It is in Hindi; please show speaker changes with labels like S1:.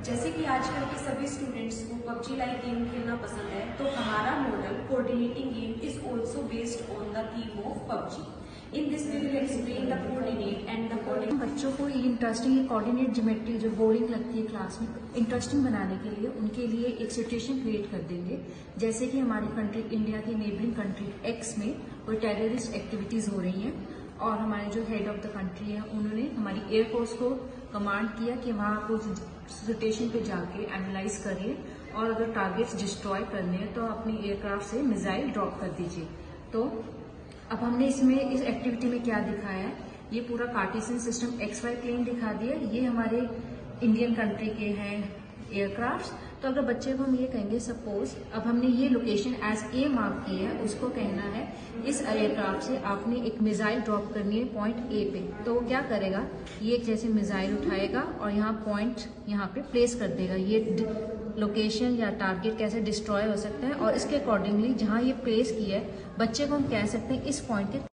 S1: जैसे कि आजकल के सभी स्टूडेंट्स को पबजी लाइक गेम खेलना पसंद है, तो हमारा model coordinating game is also based on the theme of PUBG. In this we will explain the coordinate and the coordinate.
S2: बच्चों को ये इंटरेस्टिंग कोऑर्डिनेट ज्योमेट्री जो बोरिंग लगती है क्लास में, इंटरेस्टिंग बनाने के लिए उनके लिए एक सिचुएशन क्रिएट कर देंगे। जैसे कि हमारी कंट्री इंडिया की नेबरिंग कंट्री एक्स में कोई टेररिस्ट एक्टिविटीज हो रही हैं और हमारे जो हेड ऑफ द कंट्री है उन्होंने हमारी एयरफोर्स को कमांड किया कि वहां को सिचुएशन पे जाके एनालाइज करिए और अगर टारगेट्स डिस्ट्रॉय करने हैं तो अपनी एयरक्राफ्ट से मिसाइल ड्रॉप कर दीजिए। तो अब हमने इसमें इस एक्टिविटी में क्या दिखाया है, ये पूरा Cartesian system X Y plane दिखा दिया। ये हमारे इंडियन कंट्री के हैं एयरक्राफ्ट। तो अगर बच्चे को हम ये कहेंगे सपोज अब हमने ये लोकेशन एज ए मार्क की है, उसको कहना है इस एयरक्राफ्ट से आपने एक मिसाइल ड्रॉप करनी है पॉइंट ए पे, तो वो क्या करेगा, ये एक जैसे मिसाइल उठाएगा और यहाँ पॉइंट यहाँ पे प्लेस कर देगा। ये लोकेशन या टारगेट कैसे डिस्ट्रॉय हो सकता है और इसके अकॉर्डिंगली जहाँ ये प्लेस किया है बच्चे को हम कह सकते हैं इस पॉइंट के